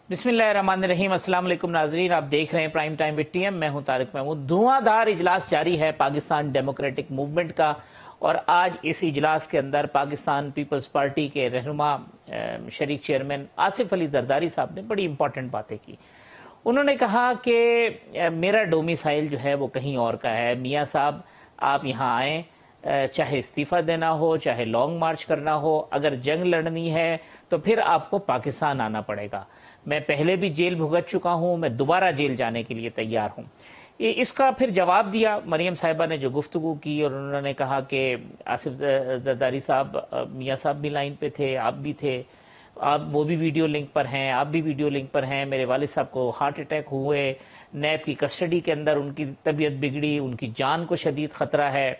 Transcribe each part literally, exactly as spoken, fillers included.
बिस्मिल्लाहिर्रहमानिर्रहीम। अस्सलाम वालेकुम नाजरीन, आप देख रहे हैं प्राइम टाइम विद टीएम। मैं हूं तारिक महमूद। धुआंधार इजलास जारी है पाकिस्तान डेमोक्रेटिक मूवमेंट का, और आज इस इजलास के अंदर पाकिस्तान पीपल्स पार्टी के रहनुमा शरीक चेयरमैन आसिफ अली जरदारी साहब ने बड़ी इंपॉर्टेंट बातें की। उन्होंने कहा कि मेरा डोमिसाइल जो है वो कहीं और का है। मियाँ साहब, आप यहाँ आएँ, चाहे इस्तीफ़ा देना हो, चाहे लॉन्ग मार्च करना हो, अगर जंग लड़नी है तो फिर आपको पाकिस्तान आना पड़ेगा। मैं पहले भी जेल भुगत चुका हूँ, मैं दोबारा जेल जाने के लिए तैयार हूँ। इसका फिर जवाब दिया मरियम साहिबा ने जो गुफ्तगू की, और उन्होंने कहा कि आसिफ जरदारी साहब, मियाँ साहब भी लाइन पे थे, आप भी थे, आप वो भी वीडियो लिंक पर हैं, आप भी वीडियो लिंक पर हैं। मेरे वालिद साहब को हार्ट अटैक हुए, नैब की कस्टडी के अंदर उनकी तबीयत बिगड़ी, उनकी जान को शदीद ख़तरा है।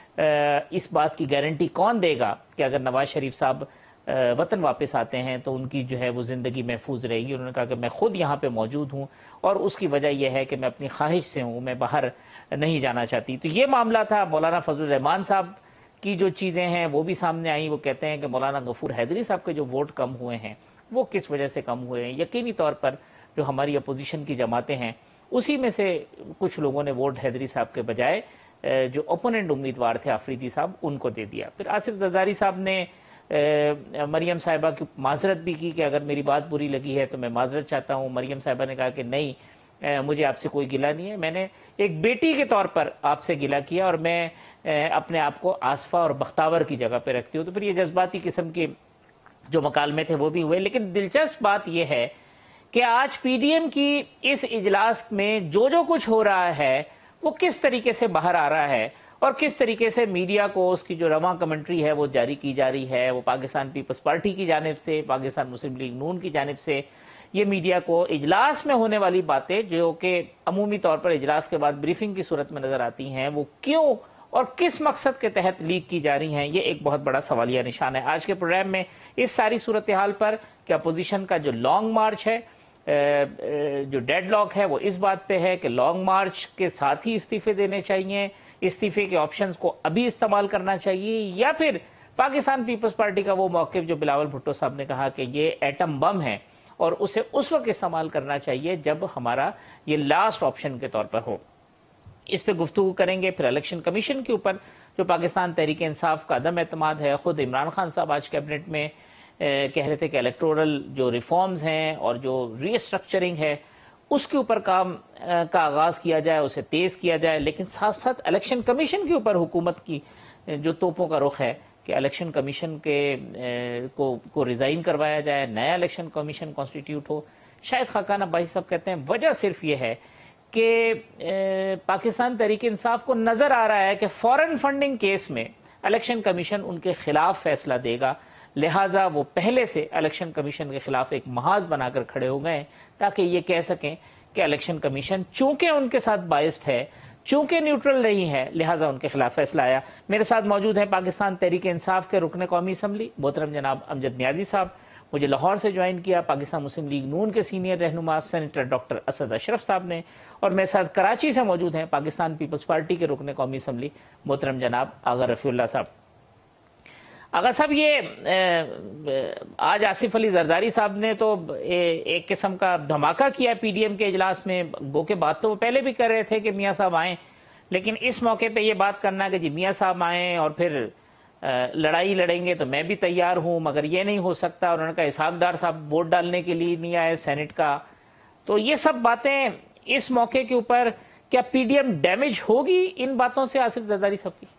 इस बात की गारंटी कौन देगा कि अगर नवाज शरीफ साहब वतन वापस आते हैं तो उनकी जो है वो ज़िंदगी महफूज रहेगी। उन्होंने कहा कि मैं खुद यहाँ पे मौजूद हूँ और उसकी वजह यह है कि मैं अपनी ख्वाहिश से हूँ, मैं बाहर नहीं जाना चाहती। तो ये मामला था। मौलाना फजल रहमान साहब की जो चीज़ें हैं वो भी सामने आई। वो कहते हैं कि मौलाना गफूर हैदरी साहब के जो वोट कम हुए हैं वो किस वजह से कम हुए हैं। यकीनी तौर पर जो हमारी अपोजिशन की जमातें हैं उसी में से कुछ लोगों ने वोट हैदरी साहब के बजाय जो ओपोनेंट उम्मीदवार थे आफरीदी साहब, उनको दे दिया। फिर आसिफ जरदारी साहब ने मरियम साहिबा की माजरत भी की कि अगर मेरी बात बुरी लगी है तो मैं माजरत चाहता हूँ। मरियम साहिबा ने कहा कि नहीं, ए, मुझे आपसे कोई गिला नहीं है, मैंने एक बेटी के तौर पर आपसे गिला किया और मैं ए, अपने आप को आसफा और बख्तावर की जगह पे रखती हूँ। तो फिर ये जज्बाती किस्म के जो मकालमे थे वो भी हुए। लेकिन दिलचस्प बात यह है कि आज पीडीएम की इस इजलास में जो जो कुछ हो रहा है वो किस तरीके से बाहर आ रहा है और किस तरीके से मीडिया को उसकी जो रवां कमेंट्री है वो जारी की जा रही है। वो पाकिस्तान पीपल्स पार्टी की जानिब से, पाकिस्तान मुस्लिम लीग नून की जानिब से ये मीडिया को इजलास में होने वाली बातें जो कि अमूमी तौर पर इजलास के बाद ब्रीफिंग की सूरत में नजर आती हैं, वो क्यों और किस मकसद के तहत लीक की जा रही हैं, ये एक बहुत बड़ा सवालिया निशान है। आज के प्रोग्राम में इस सारी सूरत हाल पर कि अपोजिशन का जो लॉन्ग मार्च है, जो डेडलॉक है, वो इस बात पे है कि लॉन्ग मार्च के साथ ही इस्तीफे देने चाहिए, इस्तीफे के ऑप्शंस को अभी इस्तेमाल करना चाहिए, या फिर पाकिस्तान पीपल्स पार्टी का वो मौक़िफ़ जो बिलावल भुट्टो साहब ने कहा कि ये एटम बम है और उसे उस वक्त इस्तेमाल करना चाहिए जब हमारा ये लास्ट ऑप्शन के तौर पर हो। इस पे गुफ्तगू करेंगे। फिर इलेक्शन कमीशन के ऊपर जो पाकिस्तान तहरीक इंसाफ का अदम एतमाद है, खुद इमरान खान साहब आज कैबिनेट में ए, कह रहे थे कि इलेक्टोरल जो रिफॉर्म्स हैं और जो रीस्ट्रक्चरिंग है उसके ऊपर काम आ, का आगाज़ किया जाए, उसे तेज़ किया जाए। लेकिन साथ साथ इलेक्शन कमीशन के ऊपर हुकूमत की जो तोपों का रुख है कि इलेक्शन कमीशन के ए, को को रिज़ाइन करवाया जाए, नया इलेक्शन कमीशन कॉन्स्टिट्यूट हो। शायद खाकान अब्बासी साहब कहते हैं वजह सिर्फ ये है कि पाकिस्तान तहरीक इंसाफ को नज़र आ रहा है कि फॉरेन फंडिंग केस में इलेक्शन कमीशन उनके खिलाफ फैसला देगा, लिहाजा वो पहले से इलेक्शन कमीशन के खिलाफ एक महाज बनाकर खड़े हो गए ताकि ये कह सकें कि इलेक्शन कमीशन चूंकि उनके साथ बायस्ड है, चूंकि न्यूट्रल नहीं है, लिहाजा उनके खिलाफ फैसला आया। मेरे साथ मौजूद हैं पाकिस्तान तहरीक इंसाफ के रुकन कौमी असम्बली मोहतरम जनाब अमजद नियाजी साहब, मुझे लाहौर से ज्वाइन किया पाकिस्तान मुस्लिम लीग नून के सीनियर रहनुमा सेनेटर डॉक्टर असद अशरफ साहब ने, और मेरे साथ कराची से मौजूद हैं पाकिस्तान पीपल्स पार्टी के रुकन कौमी असम्बली मोहतरम जनाब आगा रफीउल्लाह साहब। आगा साहब, ये आज आसिफ अली जरदारी साहब ने तो एक किस्म का धमाका किया पीडीएम के इजलास में। गो के बात तो वो पहले भी कर रहे थे कि मियाँ साहब आएँ, लेकिन इस मौके पे ये बात करना कि जी मियाँ साहब आएँ और फिर लड़ाई लड़ेंगे तो मैं भी तैयार हूँ, मगर ये नहीं हो सकता। और उन्होंने कहा इसहाक डार साहब वोट डालने के लिए नहीं आए सेनेट का। तो ये सब बातें इस मौके के ऊपर, क्या पीडीएम डैमेज होगी इन बातों से आसिफ जरदारी साहब की?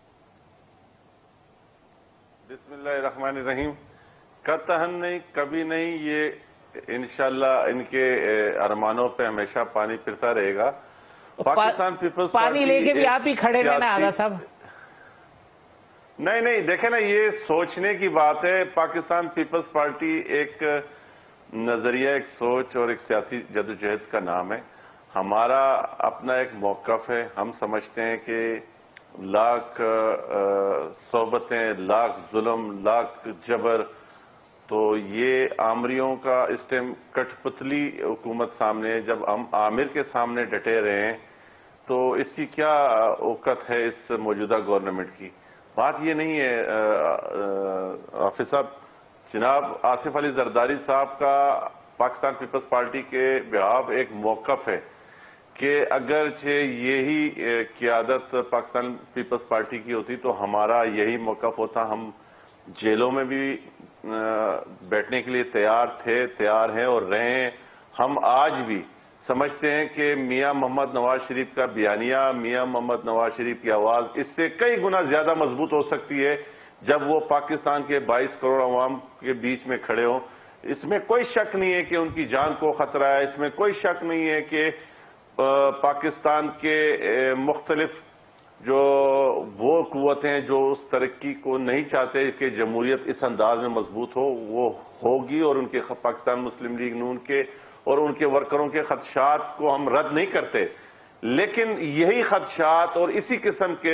बिस्मिल्लाहिर्रहमानिर्रहीम। कतहन नहीं, कभी नहीं। ये इंशाल्लाह इनके अरमानों पे हमेशा पानी फिरता रहेगा। पाकिस्तान पीपल्स पानी लेके भी आप ही खड़े रहना आगा साहब। नहीं नहीं, देखे ना, ये सोचने की बात है। पाकिस्तान पीपल्स पार्टी एक नजरिया, एक सोच और एक सियासी जदोजहद का नाम है। हमारा अपना एक मौकफ है। हम समझते हैं कि लाख सोबतें, लाख जुल्म, लाख जबर, तो ये आमरियों का इस टाइम कठपुतली हुकूमत सामने, जब हम आमिर के सामने डटे रहे हैं तो इसकी क्या औकत है इस मौजूदा गवर्नमेंट की। बात ये नहीं है हाफिज साहब, जनाब आसिफ अली जरदारी साहब का پاکستان پیپلز پارٹی کے بہاف ایک موقف ہے کہ اگرچہ یہی قیادت پاکستان پیپلز پارٹی کی ہوتی تو ہمارا یہی موقف ہوتا. ہم جیلوں میں بھی بیٹھنے کے لیے تیار تھے، تیار ہیں اور رہے ہیں. ہم آج بھی سمجھتے ہیں کہ میاں محمد نواز شریف کا بیانیہ، میاں محمد نواز شریف کی آواز اس سے کئی گنا زیادہ مضبوط ہو سکتی ہے جب وہ پاکستان کے بائیس کروڑ عوام کے بیچ میں کھڑے ہوں. اس میں کوئی شک نہیں ہے کہ ان کی جان کو خطرہ ہے، اس میں کوئی شک نہیں ہے کہ پاکستان کے مختلف جو وہ قوتیں جو اس ترقی کو نہیں چاہتے کہ جمہوریت اس انداز میں مضبوط ہو، وہ ہوگی. اور ان کے پاکستان مسلم لیگ نون کے اور ان کے ورکروں کے خدشات کو ہم رد نہیں کرتے، لیکن یہی خدشات اور اسی قسم کے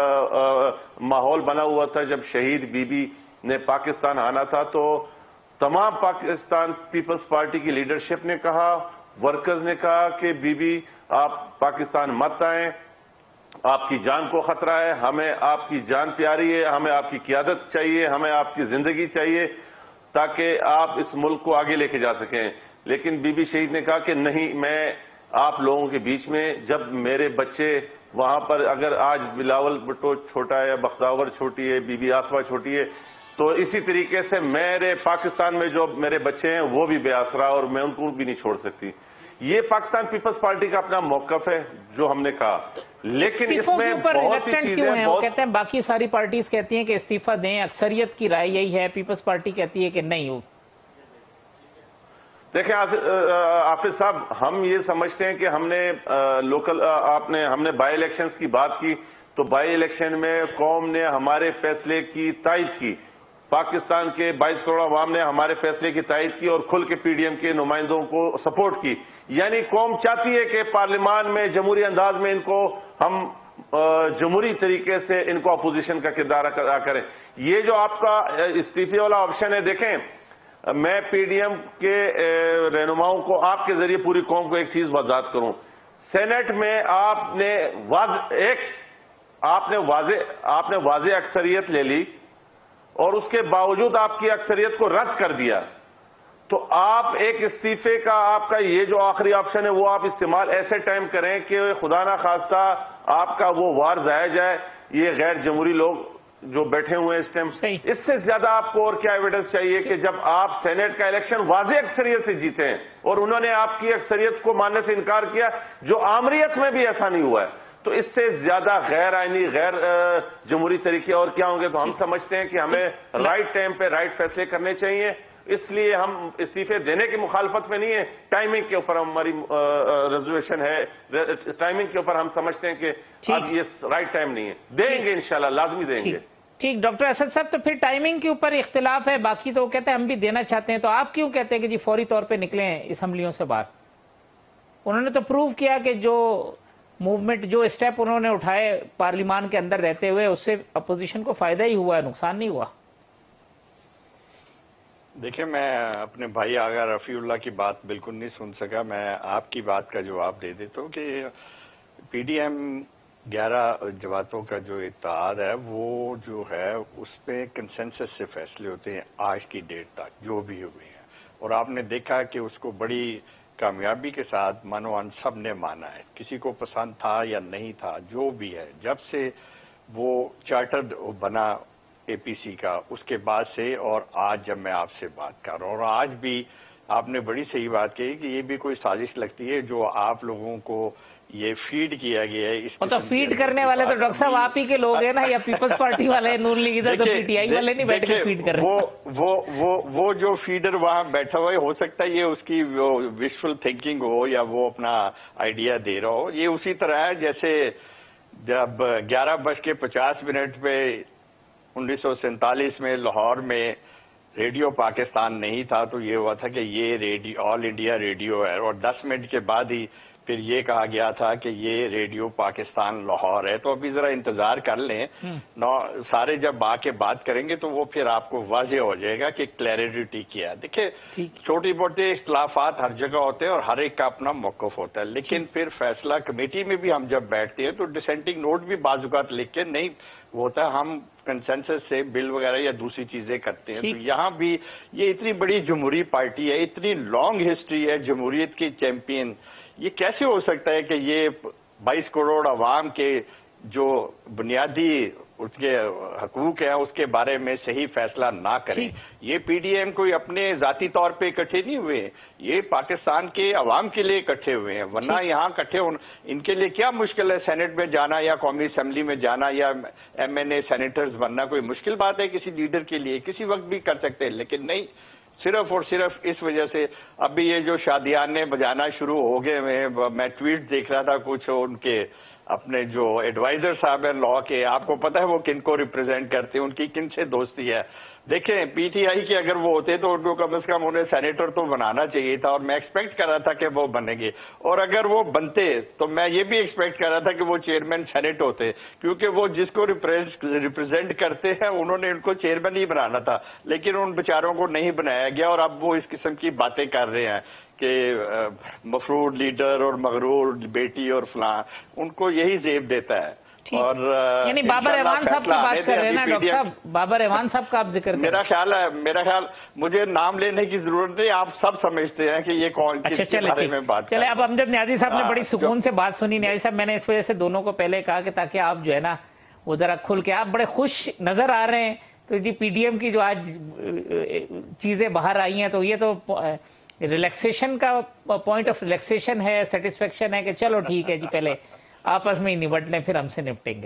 ماحول بنا ہوا تھا جب شہید بی بی نے پاکستان آنا تھا. تو تمام پاکستان پیپلز پارٹی کی لیڈرشپ نے کہا، ورکرز نے کہا کہ بی بی آپ پاکستان مت آئیں، آپ کی جان کو خطرہ ہے، ہمیں آپ کی جان پیاری ہے، ہمیں آپ کی قیادت چاہیے، ہمیں آپ کی زندگی چاہیے تاکہ آپ اس ملک کو آگے لے کے جا سکیں. لیکن بی بی شہید نے کہا کہ نہیں، میں آپ لوگوں کے بیچ میں، جب میرے بچے وہاں پر، اگر آج بلاول بھٹو چھوٹا ہے یا بختاور چھوٹی ہے، بی بی آصفہ چھوٹی ہے، تو اسی طریقے سے میرے پاکستان میں جو میرے بچے ہیں وہ بھی بے آسرا اور میں ان کو بھی نہیں چھوڑ سکتی. یہ پاکستان پیپلز پارٹی کا اپنا موقف ہے جو ہم نے کہا. لیکن اس میں بہت سی چیزیں ہیں. وہ کہتے ہیں باقی ساری پارٹیز کہتی ہیں کہ استعفیٰ دیں، اکثریت کی رائے یہی ہے، پیپلز پارٹی کہتی ہے کہ نہیں ہو. دیکھیں حافظ صاحب، ہم یہ سمجھتے ہیں کہ ہم نے لوکل آپ نے ہم نے بائی الیکشنز کی بات کی تو بائی الیکشن میں قوم نے ہمارے فیصلے کی تائید کی، پاکستان کے بائیس کروڑ عوام نے ہمارے فیصلے کی تائید کی اور کھل کے پی ڈی ایم کے نمائندوں کو سپورٹ کی. یعنی قوم چاہتی ہے کہ پارلیمان میں جمہوری انداز میں ان کو ہم جمہوری طریقے سے ان کو اپوزیشن کا کردار ادا کریں. یہ جو آپ کا استعفے والا آپشن ہے، دیکھیں میں پی ڈی ایم کے رہنماؤں کو آپ کے ذریعے پوری قوم کو ایک چیز وضاحت کروں. سینٹ میں آپ نے واضح ایک آپ نے واضح آپ نے واضح اکثریت لے لی اور اس کے باوجود آپ کی اکثریت کو رد کر دیا. تو آپ ایک استعفے کا آپ کا یہ جو آخری آپشن ہے وہ آپ استعمال ایسے ٹائم کریں کہ خدا نہ خواستہ آپ کا وہ وار ضائع جائے. یہ غیر جمہوری لوگ جو بیٹھے ہوئے ہیں اس ٹائم، اس سے زیادہ آپ کو اور کیا ایویڈنس چاہیے کہ جب آپ سینٹ کا الیکشن واضح اکثریت سے جیتے ہیں اور انہوں نے آپ کی اکثریت کو ماننے سے انکار کیا، جو عامریت میں بھی ایسا نہیں ہوا ہے. تو اس سے زیادہ غیر آئینی، غیر جمہوری طریقے اور کیا ہوں گے. تو ہم سمجھتے ہیں کہ ہمیں رائٹ ٹائم پہ رائٹ فیصلے کرنے چاہیے. اس لیے ہم استعفے دینے کی مخالفت میں نہیں ہے، ٹائمنگ کے اوپر ہماری ریزرویشن ہے. ٹائمنگ کے اوپر ہم سمجھتے ہیں کہ اب یہ رائٹ ٹائم نہیں ہے. دیں گے انشاءاللہ، لازمی دیں گے. ٹھیک ڈاکٹر اسد صاحب، تو پھر ٹائمنگ کے اوپر اختلاف ہے، باقی تو وہ کہتے ہیں ہم بھی دینا چاہتے ہیں، تو آپ کیوں کہتے ہیں کہ جی فوری طور پہ نکلیں اسمبلیوں سے باہر؟ انہوں نے تو پروو کیا کہ جو موومنٹ، جو اسٹیپ انہوں نے اٹھائے پارلیمان کے اندر رہتے ہوئے، اس سے اپوزیشن کو فائدہ ہی ہوا ہے، نقصان نہیں ہوا. دیکھیں، میں اپنے بھائی آغا رفیع اللہ کی بات بالکل نہیں سن سکا. میں آپ کی بات کا جواب دے دیتا ہوں کہ پی ڈی ایم گیارہ جماعتوں کا جو اتحاد ہے وہ جو ہے اس پہ کنسنسس سے فیصلے ہوتے ہیں آج کی ڈیٹ تک جو بھی ہوئے ہیں. اور آپ نے دیکھا کہ اس کو بڑی کامیابی کے ساتھ منوان سب نے مانا ہے. کسی کو پسند تھا یا نہیں تھا، جو بھی ہے، جب سے وہ چارٹرڈ بنا اے پی سی کا اس کے بعد سے اور آج جب میں آپ سے بات کر رہا ہوں، اور آج بھی آپ نے بڑی صحیح بات کہی کہ یہ بھی کوئی سازش لگتی ہے جو آپ لوگوں کو یہ فیڈ کیا گیا ہے. تو فیڈ کرنے والے تو ڈاکٹر صاحب آپ ہی کے لوگ ہیں نا، یا پیپلز پارٹی والے، نون لیگ ادھر، تو پی ٹی آئی والے نہیں بیٹھ کے فیڈ کر رہے. وہ وہ وہ وہ جو فیڈر وہاں بیٹھا ہوا ہے، ہو سکتا ہے یہ اس کی وشفل تھنکنگ ہو یا وہ اپنا آئیڈیا دے رہا ہو. یہ اسی طرح ہے جیسے جب گیارہ بج کے پچاس منٹ پہ انیس سو سینتالیس میں لاہور میں ریڈیو پاکستان نہیں تھا تو یہ ہوا تھا کہ یہ ریڈیو آل انڈیا ریڈیو ہے، اور دس منٹ کے بعد ہی پھر یہ کہا گیا تھا کہ یہ ریڈیو پاکستان لاہور ہے، تو ابھی ذرا انتظار کر لیں، سارے جب آ کے بات کریں گے تو وہ پھر آپ کو واضح ہو جائے گا کہ کلیئرٹی کیا ہے۔ دیکھیے چھوٹی موٹے اختلافات ہر جگہ ہوتے ہیں اور ہر ایک کا اپنا موقف ہوتا ہے، لیکن پھر فیصلہ کمیٹی میں بھی ہم جب بیٹھتے ہیں تو ڈسینٹنگ نوٹ بھی بعض اوقات لکھ کے نہیں ہوتا ہے، ہم کنسنسس سے بل وغیرہ یا دوسری چیزیں کرتے ہیں۔ تو یہاں بھی یہ اتنی بڑی جمہوری پارٹی ہے، اتنی لانگ ہسٹری ہے جمہوریت کی چیمپئن، یہ کیسے ہو سکتا ہے کہ یہ بائیس کروڑ عوام کے جو بنیادی اس کے حقوق ہیں اس کے بارے میں صحیح فیصلہ نہ کریں؟ یہ پی ڈی ایم کوئی اپنے ذاتی طور پہ اکٹھے نہیں ہوئے، یہ پاکستان کے عوام کے لیے اکٹھے ہوئے ہیں، ورنہ یہاں اکٹھے ان کے لیے کیا مشکل ہے سینٹ میں جانا یا قومی اسمبلی میں جانا یا ایم این اے سینیٹرز بننا؟ کوئی مشکل بات ہے کسی لیڈر کے لیے؟ کسی وقت بھی کر سکتے ہیں، لیکن نہیں، صرف اور صرف اس وجہ سے ابھی یہ جو شادیانے بجانا شروع ہو گئے ہیں، میں ٹویٹ دیکھ رہا تھا کچھ ان کے اپنے جو ایڈوائزر صاحب ہیں لا کے، آپ کو پتہ ہے وہ کن کو ریپرزینٹ کرتے ہیں، ان کی کن سے دوستی ہے؟ دیکھیں پی ٹی آئی کے اگر وہ ہوتے تو ان کو کم از کم انہیں سینیٹر تو بنانا چاہیے تھا، اور میں ایکسپیکٹ کر رہا تھا کہ وہ بنیں گے، اور اگر وہ بنتے تو میں یہ بھی ایکسپیکٹ کر رہا تھا کہ وہ چیئرمین سینیٹ ہوتے، کیونکہ وہ جس کو ریپرزینٹ کرتے ہیں انہوں نے ان کو چیئرمین ہی بنانا تھا، لیکن ان بیچاروں کو نہیں بنایا گیا، اور اب وہ اس قسم کی باتیں کر رہے ہیں کہ مفرور لیڈر اور مغرور بیٹی اور فلاں، ان کو یہی زیب دیتا ہے۔ اور یعنی بابر اعوان صاحب کی بات کر رہے ہیں نا ڈاکٹر صاحب، بابر اعوان صاحب کا آپ ذکر کریں؟ میرا خیال ہے میرا خیال مجھے نام لینے کی ضرورت نہیں، آپ سب سمجھتے ہیں کہ یہ کون کس کے بارے میں بات چلے۔ اب امجد نیازی صاحب نے بڑی سکون سے بات سنی۔ نیازی صاحب میں نے اس وجہ سے دونوں کو پہلے کہا کہ تاکہ آپ جو ہے نا وہ ذرا کھل کے، آپ بڑے خوش نظر آ رہے ہیں، تو جی پی ڈی ایم کی جو آج چیزیں باہر آئی ہیں تو یہ تو ریلیکسیشن کا پوائنٹ آف ریلیکسیشن ہے، سیٹسفیکشن ہے کہ چلو ٹھیک ہے جی پہلے آپس میں ہی نمٹ لیں پھر ہم سے نپٹیں گے۔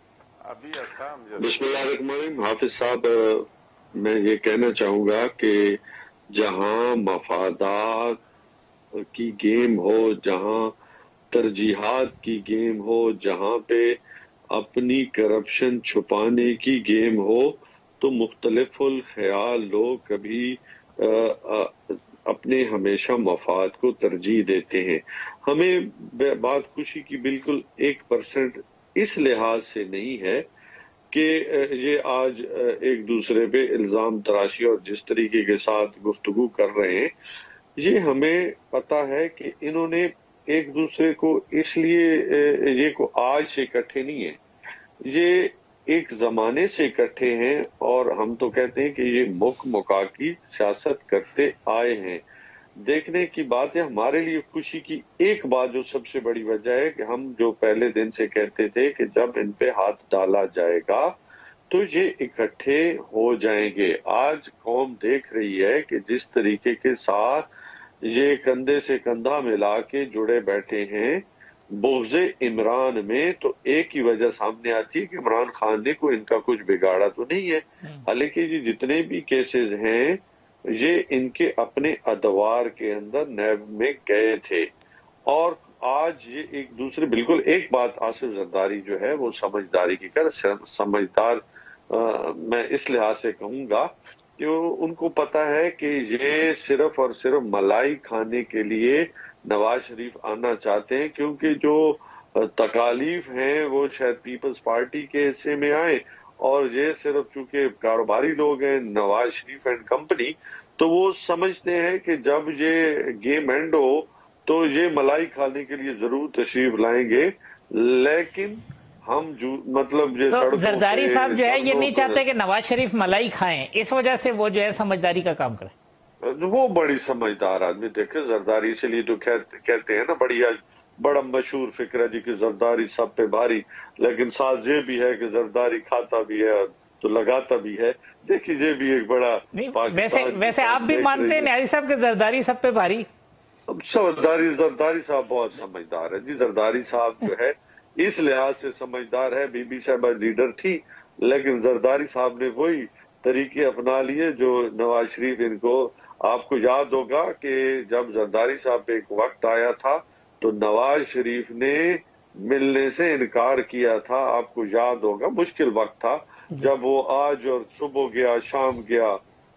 بسم اللہ الرحمن الرحیم۔ حافظ صاحب، میں یہ کہنا چاہوں گا کہ جہاں مفادات کی گیم ہو، جہاں ترجیحات کی گیم ہو، جہاں پہ اپنی کرپشن چھپانے کی گیم ہو، تو مختلف الخیال لوگ کبھی اپنے ہمیشہ مفاد کو ترجیح دیتے ہیں۔ ہمیں بات خوشی کی بالکل ایک پرسنٹ اس لحاظ سے نہیں ہے کہ یہ آج ایک دوسرے پہ الزام تراشی اور جس طریقے کے ساتھ گفتگو کر رہے ہیں، یہ ہمیں پتا ہے کہ انہوں نے ایک دوسرے کو اس لیے یہ کو آج سے اکٹھے نہیں ہیں، یہ ایک زمانے سے اکٹھے ہیں، اور ہم تو کہتے ہیں کہ یہ مک مکا کی سیاست کرتے آئے ہیں۔ دیکھنے کی بات ہے ہمارے لیے خوشی کی ایک بات جو سب سے بڑی وجہ ہے کہ ہم جو پہلے دن سے کہتے تھے کہ جب ان پہ ہاتھ ڈالا جائے گا تو یہ اکٹھے ہو جائیں گے۔ آج قوم دیکھ رہی ہے کہ جس طریقے کے ساتھ یہ کندھے سے کندھا ملا کے جڑے بیٹھے ہیں بغض عمران میں، تو ایک ہی وجہ سامنے آتی ہے کہ عمران خان نے کوئی ان کا کچھ بگاڑا تو نہیں ہے، حالانکہ یہ جتنے بھی کیسز ہیں یہ ان کے اپنے ادوار کے اندر نیب میں گئے تھے، اور آج یہ ایک دوسرے بالکل ایک بات آصف زرداری جو ہے وہ سمجھداری کی کر سمجھدار میں اس لحاظ سے کہوں گا کہ ان کو پتا ہے کہ یہ صرف اور صرف ملائی کھانے کے لیے نواز شریف آنا چاہتے ہیں، کیونکہ جو تکالیف ہیں وہ شاید پیپلز پارٹی کے حصے میں آئیں، اور یہ صرف چونکہ کاروباری لوگ ہیں نواز شریف اینڈ کمپنی، تو وہ سمجھتے ہیں کہ جب یہ گیم اینڈ ہو تو یہ ملائی کھانے کے لیے ضرور تشریف لائیں گے، لیکن ہم جو مطلب یہ تو زرداری صاحب جو ہے یہ نہیں چاہتے کہ نواز شریف ملائی کھائیں، اس وجہ سے وہ جو ہے سمجھداری کا کام کریں۔ وہ بڑی سمجھدار آدمی، دیکھیں زرداری اس لیے تو کہتے ہیں نا بڑی بڑا مشہور فکر ہے جی کہ زرداری سب پہ بھاری، لیکن ساتھ یہ بھی ہے کہ زرداری کھاتا بھی ہے تو لگاتا بھی ہے۔ دیکھیے یہ بھی ایک بڑا ویسے ویسے آپ بھی مانتے ہیں نیازی صاحب کہ زرداری سب پہ بھاری؟ زرداری زرداری صاحب بہت سمجھدار ہے جی، زرداری صاحب جو ہے اس لحاظ سے سمجھدار ہے، بی بی صاحبہ لیڈر تھی لیکن زرداری صاحب نے وہی طریقے اپنا لیے جو نواز شریف ان کو، آپ کو یاد ہوگا کہ جب زرداری صاحب پہ ایک وقت آیا تھا تو نواز شریف نے ملنے سے انکار کیا تھا، آپ کو یاد ہوگا، مشکل وقت تھا جب وہ آج اور صبح گیا شام گیا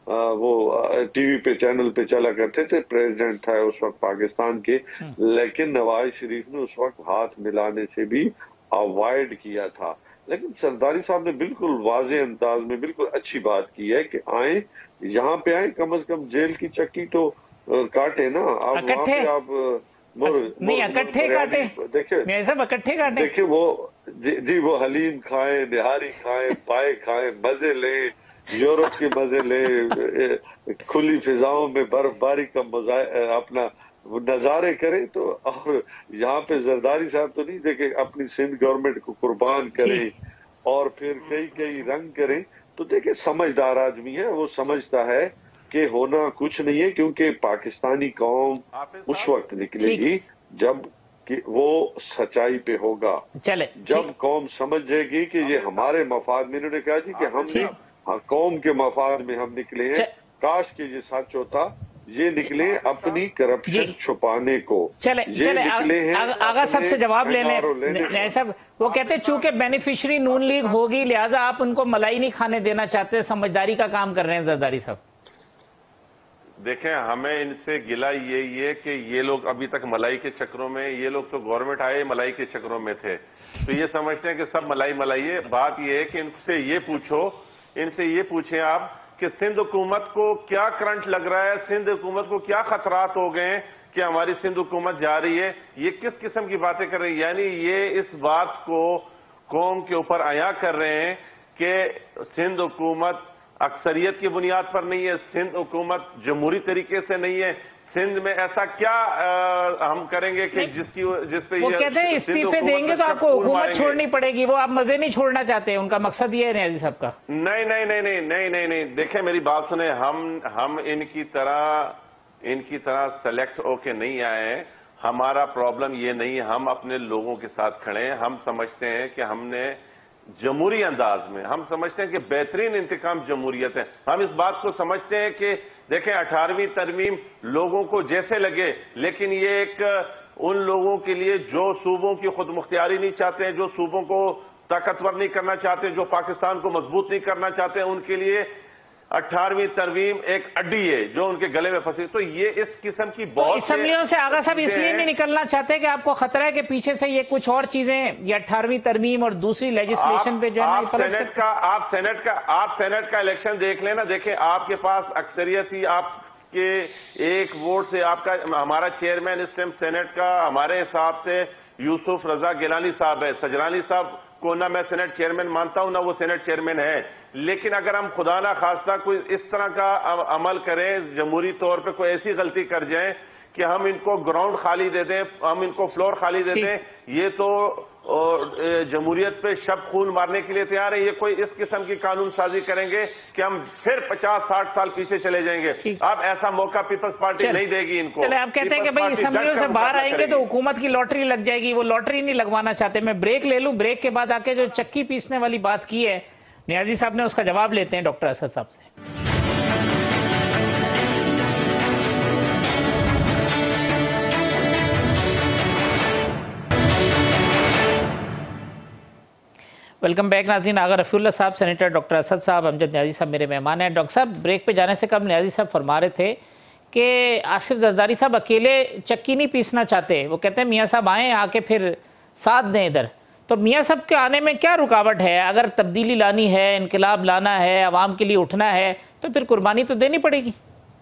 وہ ٹی وی پہ چینل پہ چلا کرتے تھے، پریزیڈنٹ تھا اس وقت پاکستان کے، لیکن نواز شریف نے اس وقت ہاتھ ملانے سے بھی اوائڈ کیا تھا۔ لیکن زرداری صاحب نے بالکل واضح انداز میں بالکل اچھی بات کی ہے کہ آئیں، یہاں پہ آئیں، کم از کم جیل کی چکی تو کاٹے نا۔ آپ وہاں پہ آپ نہیں اکٹھے کاٹے، اکٹھے کاٹے، دیکھیں وہ جی وہ حلیم کھائیں، نہاری کھائیں، پائے کھائیں، مزے لیں، یورپ کے مزے لیں، کھلی فضاؤں میں برف باری کا اپنا نظارے کریں، تو اور یہاں پہ زرداری صاحب تو نہیں، دیکھیں اپنی سندھ گورنمنٹ کو قربان کریں اور پھر کئی کئی رنگ کریں۔ تو دیکھیں سمجھدار آدمی ہے، وہ سمجھتا ہے کہ ہونا کچھ نہیں ہے، کیونکہ پاکستانی قوم اس وقت نکلے گی جب کہ وہ سچائی پہ ہوگا، جب قوم سمجھ جائے گی کہ یہ ہمارے مفاد میں، انہوں نے کہا جی کہ ہم نے قوم کے مفاد میں ہم نکلے ہیں، کاش کہ یہ سچ ہوتا، یہ نکلے اپنی کرپشن چھپانے کو، یہ نکلے ہیں آغا صاحب سے جواب لے لیں صاحب۔ وہ کہتے ہیں چونکہ بینیفیشری نون لیگ ہوگی لہٰذا آپ ان کو ملائی نہیں کھانے دینا چاہتے، سمجھداری کا کام کر رہے ہیں زرداری صاحب۔ دیکھیں ہمیں ان سے گلہ یہی ہے کہ یہ لوگ ابھی تک ملائی کے چکروں میں، یہ لوگ تو گورنمنٹ آئے ملائی کے چکروں میں تھے، تو یہ سمجھتے ہیں کہ سب ملائی ملائی ہے۔ بات یہ ہے کہ ان سے یہ پوچھو، ان سے یہ پوچھیں آپ کہ سندھ حکومت کو کیا کرنٹ لگ رہا ہے، سندھ حکومت کو کیا خطرات ہو گئے ہیں کہ ہماری سندھ حکومت جا رہی ہے، یہ کس قسم کی باتیں کر رہی ہے؟ یعنی یہ اس بات کو قوم کے اوپر عیاں کر رہے ہیں کہ سندھ حکومت اکثریت کی بنیاد پر نہیں ہے، سندھ حکومت جمہوری طریقے سے نہیں ہے، سندھ میں ایسا کیا ہم کریں گے کہ جس کی جس پہ وہ کہتے ہیں استعفے دیں گے تو آپ کو حکومت چھوڑنی پڑے گی، وہ آپ مزے نہیں چھوڑنا چاہتے، ان کا مقصد یہ ہے نیازی صاحب کا۔ نہیں نہیں نہیں نہیں نہیں نہیں نہیں دیکھیں میری بات سنیں، ہم ہم ان کی طرح ان کی طرح سلیکٹ ہو کے نہیں آئے ہیں، ہمارا پرابلم یہ نہیں ہے، ہم اپنے لوگوں کے ساتھ کھڑے ہیں، ہم سمجھتے ہیں کہ ہم نے جمہوری انداز میں، ہم سمجھتے ہیں کہ بہترین انتقام جمہوریت ہے، ہم اس بات کو سمجھتے ہیں کہ دیکھیں اٹھارہویں ترمیم لوگوں کو جیسے لگے، لیکن یہ ایک ان لوگوں کے لیے جو صوبوں کی خود مختاری نہیں چاہتے ہیں، جو صوبوں کو طاقتور نہیں کرنا چاہتے، جو پاکستان کو مضبوط نہیں کرنا چاہتے ہیں، ان کے لیے اٹھارہویں ترمیم ایک اڈی ہے جو ان کے گلے میں پھنسی۔ تو یہ اس قسم کی بہت اسمبلیوں سے آغا صاحب اس لیے نہیں نکلنا چاہتے کہ آپ کو خطرہ ہے کہ پیچھے سے یہ کچھ اور چیزیں، یہ اٹھارہویں ترمیم اور دوسری لیجسلیشن پہ جو ہے آپ سینٹ کا آپ سینٹ کا آپ سینٹ کا الیکشن دیکھ لیں نا، دیکھیں آپ کے پاس اکثریت ہی آپ کے ایک ووٹ سے آپ کا، ہمارا چیئرمین اس ٹائم سینٹ کا ہمارے حساب سے یوسف رضا گیلانی صاحب ہے، سجرانی صاحب کو نہ میں سینٹ چیئرمین مانتا ہوں نہ وہ سینٹ چیئرمین ہے، لیکن اگر ہم خدا نہ خواستہ کوئی اس طرح کا عمل کریں، جمہوری طور پہ کوئی ایسی غلطی کر جائیں کہ ہم ان کو گراؤنڈ خالی دے دیں، ہم ان کو فلور خالی دے دیں، یہ تو جمہوریت پہ شب خون مارنے کے لیے تیار ہے۔ یہ کوئی اس قسم کی قانون سازی کریں گے کہ ہم پھر پچاس ساٹھ سال پیچھے چلے جائیں گے، اب ایسا موقع پیپلز پارٹی نہیں دے گی ان کو۔ چلے آپ کہتے ہیں کہ بھائی اسمبلیوں سے باہر آئیں گے تو حکومت کی لاٹری لگ جائے گی، وہ لاٹری نہیں لگوانا چاہتے۔ میں بریک لے لوں، بریک کے بعد آ کے جو چکی پیسنے والی بات کی ہے نیازی صاحب نے، اس کا جواب لیتے ہیں ڈاکٹر اسد صاحب سے۔ ویلکم بیک ناظرین، آغا رفیع اللہ صاحب، سینیٹر ڈاکٹر اسد صاحب، امجد نیازی صاحب میرے مہمان ہیں۔ ڈاکٹر صاحب بریک پہ جانے سے قبل نیازی صاحب فرما رہے تھے کہ آصف زرداری صاحب اکیلے چکی نہیں پیسنا چاہتے، وہ کہتے ہیں میاں صاحب آئیں، آ کے پھر ساتھ دیں ادھر۔ تو میاں صاحب کے آنے میں کیا رکاوٹ ہے؟ اگر تبدیلی لانی ہے، انقلاب لانا ہے، عوام کے لیے اٹھنا ہے، تو پھر قربانی تو دینی پڑے گی۔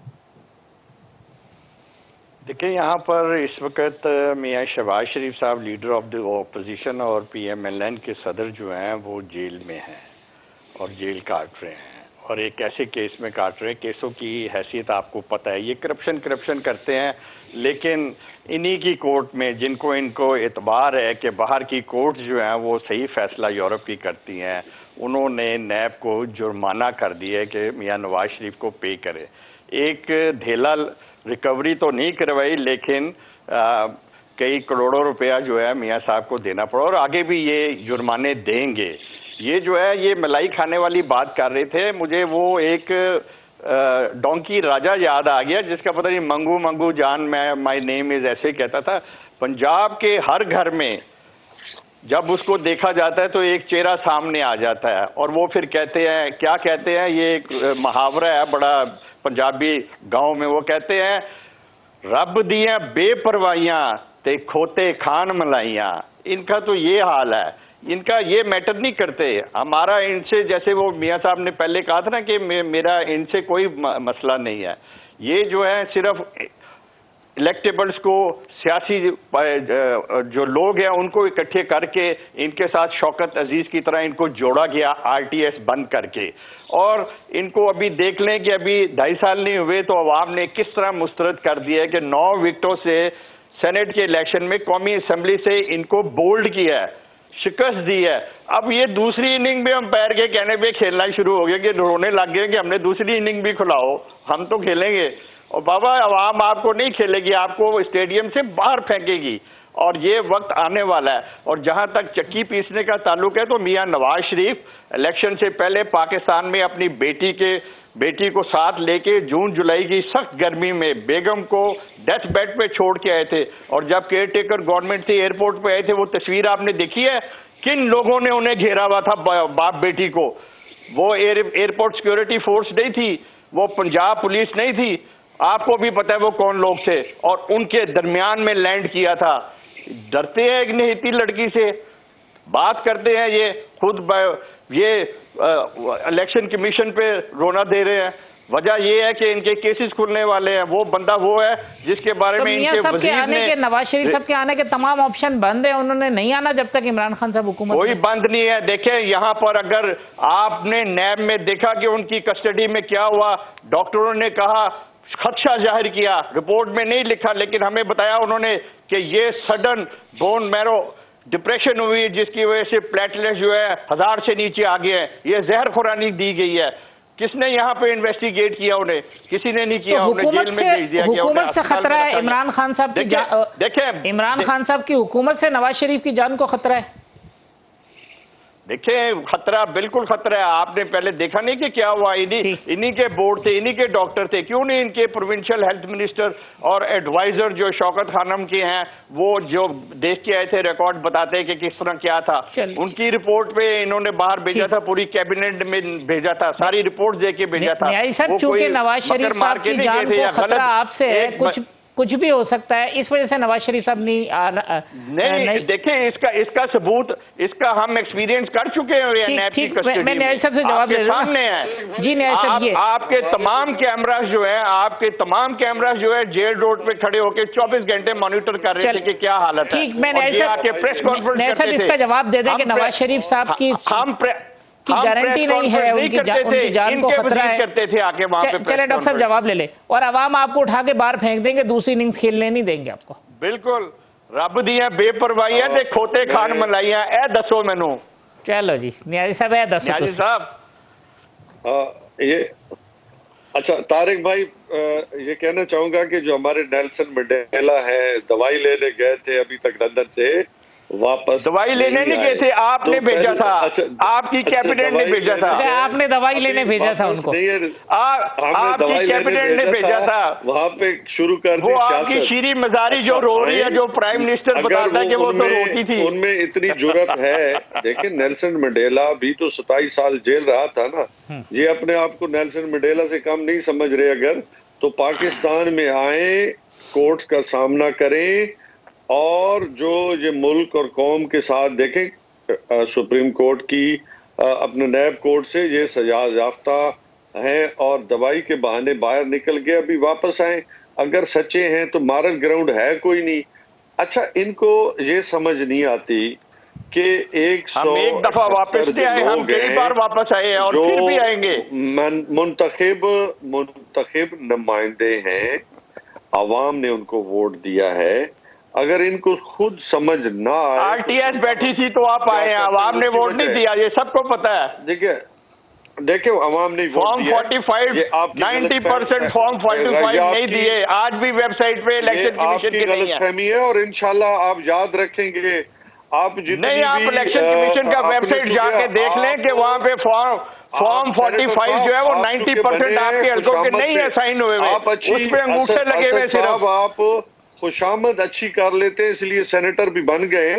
دیکھیں یہاں پر اس وقت میاں شہباز شریف صاحب لیڈر آف دی اپوزیشن اور پی ایم ایل این کے صدر جو ہیں وہ جیل میں ہیں اور جیل کاٹ رہے ہیں، اور ایک ایسے کیس میں کاٹ رہے ہیں، کیسوں کی حیثیت آپ کو پتہ ہے، یہ کرپشن کرپشن کرتے ہیں، لیکن انہی کی کورٹ میں جن کو ان کو اعتبار ہے کہ باہر کی کورٹ جو ہیں وہ صحیح فیصلہ یورپ کی کرتی ہیں، انہوں نے نیب کو جرمانہ کر دیا ہے کہ میاں نواز شریف کو پے کرے۔ ایک ڈھیلا ریکوری تو نہیں کروائی، لیکن کئی کروڑوں روپیہ جو ہے میاں صاحب کو دینا پڑا، اور آگے بھی یہ جرمانے دیں گے۔ یہ جو ہے یہ ملائی کھانے والی بات کر رہے تھے، مجھے وہ ایک ڈونکی راجہ یاد آ گیا جس کا پتہ نہیں منگو منگو جان میں مائی نیم از ایسے کہتا تھا۔ پنجاب کے ہر گھر میں جب اس کو دیکھا جاتا ہے تو ایک چہرہ سامنے آ جاتا ہے اور وہ پھر کہتے ہیں کیا کہتے ہیں, یہ ایک محاورہ ہے بڑا پنجابی گاؤں میں, وہ کہتے ہیں رب دیاں بے پروائیاں تے کھوتے کھان ملائیاں. ان کا تو یہ حال ہے, ان کا یہ میٹر نہیں کرتے. ہمارا ان سے, جیسے وہ میاں صاحب نے پہلے کہا تھا نا کہ میرا ان سے کوئی مسئلہ نہیں ہے, یہ جو ہے صرف الیکٹیبلز کو, سیاسی جو لوگ ہیں ان کو اکٹھے کر کے ان کے ساتھ شوکت عزیز کی طرح ان کو جوڑا گیا آر ٹی ایس بند کر کے. اور ان کو ابھی دیکھ لیں کہ ابھی ڈھائی سال نہیں ہوئے تو عوام نے کس طرح مسترد کر دیا ہے کہ نو وکٹوں سے سینٹ کے الیکشن میں قومی اسمبلی سے ان کو بولڈ کیا ہے, شکست دی ہے. اب یہ دوسری اننگ میں امپائر کے کہنے پہ کھیلنا شروع ہو گیا کہ رونے لگ گئے کہ ہم نے دوسری اننگ بھی کھلاؤ, ہم تو کھیلیں گے. اور بابا عوام آپ کو نہیں کھیلے گی, آپ کو اسٹیڈیم سے باہر پھینکے گی, اور یہ وقت آنے والا ہے. اور جہاں تک چکی پیسنے کا تعلق ہے تو میاں نواز شریف الیکشن سے پہلے پاکستان میں اپنی بیٹی کے بیٹی کو ساتھ لے کے جون جولائی کی سخت گرمی میں بیگم کو ڈیتھ بیڈ پہ چھوڑ کے آئے تھے. اور جب کیئر ٹیکر گورنمنٹ سے ایئرپورٹ پہ آئے تھے, وہ تصویر آپ نے دیکھی ہے کن لوگوں نے انہیں گھیرا ہوا تھا باپ بیٹی کو. وہ ایئرپورٹ سیکورٹی فورس نہیں تھی, وہ پنجاب پولیس نہیں تھی, آپ کو بھی پتہ ہے وہ کون لوگ تھے, اور ان کے درمیان میں لینڈ کیا تھا. ڈرتے ہیں ایک نہیتی لڑکی سے, بات کرتے ہیں یہ خود یہ الیکشن کمیشن پہ رونا دے رہے ہیں. وجہ یہ ہے کہ ان کے کیسز کھلنے والے ہیں. وہ بندہ وہ ہے جس کے بارے میں ان کے وزیر نے, نواز شریف صاحب کے آنے کے تمام آپشن بند ہیں, انہوں نے نہیں آنا جب تک عمران خان صاحب حکومت. کوئی بند نہیں ہے. دیکھیں یہاں پر اگر آپ نے نیب میں دیکھا کہ ان کی کسٹڈی میں کیا ہوا, ڈاکٹروں نے کہا خدشہ ظاہر کیا, رپورٹ میں نہیں لکھا لیکن ہمیں بتایا انہوں نے کہ یہ سڈن بون میرو ڈپریشن ہوئی جس کی وجہ سے پلیٹلیٹ جو ہے ہزار سے نیچے آ گئے ہیں, یہ زہر خورانی دی گئی ہے. کس نے یہاں پہ انویسٹیگیٹ کیا؟ انہیں کسی نے نہیں کیا. حکومت سے حکومت سے خطرہ ہے عمران خان صاحب کی جان, دیکھیں عمران خان صاحب کی حکومت سے نواز شریف کی جان کو خطرہ ہے. دیکھیں خطرہ بالکل خطرہ ہے. آپ نے پہلے دیکھا نہیں کہ کیا ہوا, انہی کے بورڈ تھے, انہی کے ڈاکٹر تھے, کیوں نہیں ان کے پروونشل ہیلتھ منسٹر اور ایڈوائزر جو شوکت خانم کے ہیں وہ جو دیکھ کے آئے تھے ریکارڈ بتاتے کہ کس طرح کیا تھا. ان کی رپورٹ پہ انہوں نے باہر بھیجا تھا, پوری کیبنٹ میں بھیجا تھا, ساری رپورٹ دے کے بھیجا تھا. چونکہ نواز شریف صاحب کی جان کو خطرہ آپ سے ہے, کچھ کچھ بھی ہو سکتا ہے, اس وجہ سے نواز شریف صاحب نہیں. دیکھیں اس کا اس کا ثبوت اس کا ہم ایکسپیرینس کر چکے ہیں. میں نیائی صاحب سے جواب لے رہا ہوں. جی نیائی صاحب, یہ آپ کے تمام کیمراز جو ہیں آپ کے تمام کیمراز جو ہے جیل روڈ پہ کھڑے ہو کے چوبیس گھنٹے مانیٹر کر رہے تھے کہ کیا حالت ہے. ٹھیک, میں نیائی صاحب اس کا جواب دے دیں کہ نواز شریف صاحب کی کی گارنٹی نہیں ہے, ان کی جان کو خطرہ ہے. چلے ڈاکٹر صاحب جواب لے لیں, اور عوام آپ کو اٹھا کے باہر پھینک دیں گے, دوسری اننگز کھیلنے نہیں دیں گے آپ کو. بالکل, رب دیاں بے پروائیاں تے کھوتے کھان ملائیاں, اے دسو مینوں. چلو جی نیازی صاحب اے دسو. نیازی صاحب یہ اچھا طارق بھائی, یہ کہنا چاہوں گا کہ جو ہمارے نیلسن منڈیلا ہے دوائی لینے گئے تھے ابھی تک لندن سے واپس, دوائی لینے نہیں گئے تھے, آپ نے بھیجا تھا, آپ کی کیبنٹ نے بھیجا تھا. آپ نے دوائی لینے بھیجا تھا ان کو, آپ کی کیبنٹ نے بھیجا تھا وہاں پہ شروع کر دی. وہ آپ کی شیریں مزاری جو رو رہی ہے, جو پرائم منسٹر بتاتا ہے کہ وہ تو روتی تھی. ان میں اتنی جرت ہے. دیکھیں نیلسن منڈیلا بھی تو ستائیس سال جیل رہا تھا نا, یہ اپنے آپ کو نیلسن منڈیلا سے کم نہیں سمجھ رہے. اگر تو پاکستان میں آئیں, کورٹ کا سامنا کریں, اور جو یہ ملک اور قوم کے ساتھ دیکھیں سپریم کورٹ کی اپنے نیب کورٹ سے یہ سزا یافتہ ہیں اور دوائی کے بہانے باہر نکل گئے, ابھی واپس آئیں. اگر سچے ہیں تو مارل گراؤنڈ ہے کوئی نہیں. اچھا ان کو یہ سمجھ نہیں آتی کہ ایک سو ایک دفعہ واپس بھی آئے, ہم کئی بار واپس آئے اور پھر بھی آئیں گے. منتخب منتخب نمائندے ہیں, عوام نے ان کو ووٹ دیا ہے. اگر ان کو خود سمجھ نہ آئے, آر ٹی ایس بیٹھی تھی تو آپ آئے ہیں, عوام نے ووٹ نہیں دیا, یہ سب کو پتا ہے. دیکھیں دیکھیں عوام نے ووٹ دیا, form forty five ninety percent form forty five نہیں دیے, آج بھی ویب سائٹ پہ الیکشن کمیشن کی غلط فہمی ہے. اور انشاءاللہ آپ یاد رکھیں گے, آپ جتنی نہیں آپ الیکشن کمیشن کا ویب سائٹ جا کے دیکھ لیں کہ وہاں پہ فارم فارم فورٹی فائیو جو ہے وہ نائنٹی پرسنٹ آپ کے حلقوں کے نہیں ہے سائن ہوئے ہوئے, اس پہ انگوٹھے لگے ہوئے. صرف آپ خوشامد اچھی کر لیتے ہیں, اس لیے سینیٹر بھی بن گئے.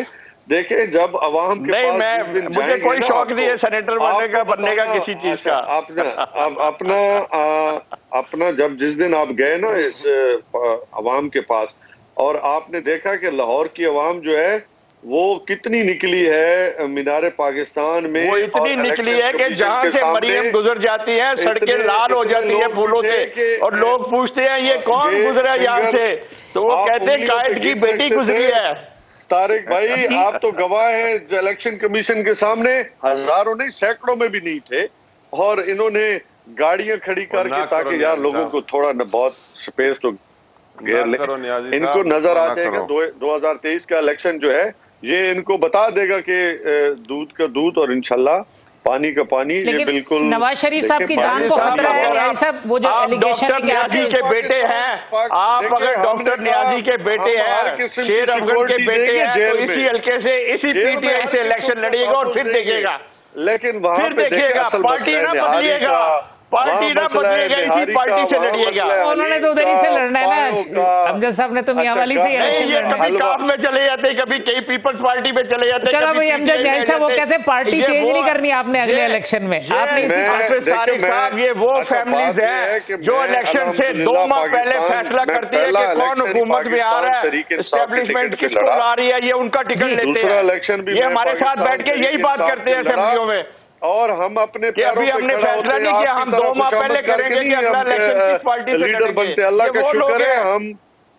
دیکھیں جب عوام کے نہیں پاس میں جس دن مجھے جائیں گے کوئی نا شوق آپ نہیں ہے کو- سینیٹر بننے آپ کا کو بننے کا بتانا- کسی چیز اچھا، کا اپنا اب اپنا آ، اپنا جب جس دن آپ گئے نا اس آ، عوام کے پاس اور آپ نے دیکھا کہ لاہور کی عوام جو ہے وہ کتنی نکلی ہے مینار پاکستان میں، وہ اتنی اور نکلی الیکشن ہے کہ کمیشن جہاں کے سے سامنے مریم گزر جاتی ہیں سڑکیں اتنے- لال ہو اتنے جاتی ہیں لوگ پھولوں بھی سے تھے کہ اور لوگ پوچھتے ہیں یہ کون یہ گزرا یہاں فنگر سے تو وہ آپ کہتے ہیں انگلیوں پہ قائد کی گن بیٹی سکتے گزری تھے۔ ہے۔ طارق بھائی جی۔ آپ تو گواہ ہیں، جو الیکشن کمیشن کے سامنے ہزاروں نہیں سینکڑوں میں بھی نہیں تھے، اور انہوں نے گاڑیاں کھڑی کر کے تاکہ یار لوگوں کو تھوڑا نہ بہت سپیس تو گھیر لیں، ان کو نظر آ جائے گا دو ہزار تیئیس کا الیکشن جو ہے یہ ان کو بتا دے گا کہ دودھ کا دودھ اور انشاءاللہ پانی کا پانی، یہ لیکن بالکل نواز شریف صاحب کی دیکھیں، جان کو خطرہ ہے نیازی صاحب، وہ جو آپ ایلیگیشن ڈاکٹر ہے کہ آپ نیازی کے بیٹے ہیں، آپ اگر ڈاکٹر نیازی کے بیٹے ہیں، شیر افغان کے بیٹے ہیں تو اسی حلقے سے اسی پی ٹی آئی سے الیکشن لڑے گا اور پھر دیکھے گا لیکن وہاں پھر پہ دیکھیے دیکھیں گا اصل پارٹی مسئلہ نہ ہے بدلیے نہاری گا، کا، پارٹی نہ بدلیے گا، اسی پارٹی سے لڑیے گا۔ انہوں نے تو ادھر ہی سے لڑنا ہے نا، امجد صاحب نے تو میاں والی سے ہی نہیں الیکشن یہ لڑنا ہے۔ کبھی کاف میں چلے جاتے کبھی کئی پیپلز پارٹی میں چلے جاتے چلو بھائی امجد نیازی صاحب وہ کہتے ہیں پارٹی چینج نہیں کرنی آپ نے اگلے الیکشن میں، آپ نے اسی حافظ طارق صاحب یہ وہ فیملیز ہیں جو الیکشن سے دو ماہ پہلے فیصلہ کرتی ہے کہ کون حکومت میں آ رہا ہے، اسٹیبلشمنٹ کس کو لا رہی ہے، یہ ان کا ٹکٹ لیتے ہیں، یہ ہمارے ساتھ بیٹھ کے یہی بات کرتے ہیں اسمبلیوں میں اور ہم اپنے کہ ابھی ہم نے فیصلہ نہیں کیا، ہم دو ماہ پہلے کریں گے کہ اگلا الیکشن کس پارٹی سے لیڈر لڑیں بنتے، گے، اللہ یہ کا وہ لوگ شکر ہے ہیں۔ ہم